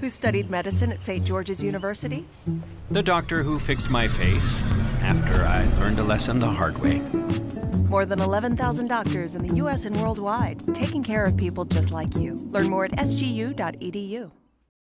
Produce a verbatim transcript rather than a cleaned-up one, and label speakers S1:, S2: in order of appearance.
S1: Who studied medicine at Saint George's University?
S2: The doctor who fixed my face after I learned a lesson the hard way.
S1: More than eleven thousand doctors in the U S and worldwide, taking care of people just like you. Learn more at S G U dot E D U.